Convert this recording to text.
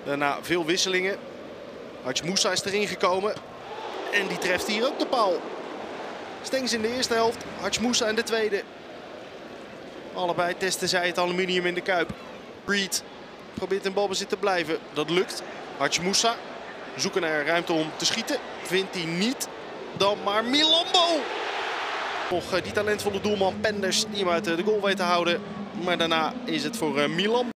Daarna veel wisselingen. Hadj Moussa is erin gekomen. En die treft hier ook de paal. Stengs in de eerste helft. Hadj Moussa in de tweede. Allebei testen zij het aluminium in de kuip. Reed probeert in balbezit te blijven. Dat lukt. Hadj Moussa zoeken naar ruimte om te schieten. Vindt hij niet. Dan maar Milambo. Nog die talentvolle doelman Penders die hem uit de goal weet te houden. Maar daarna is het voor Milan.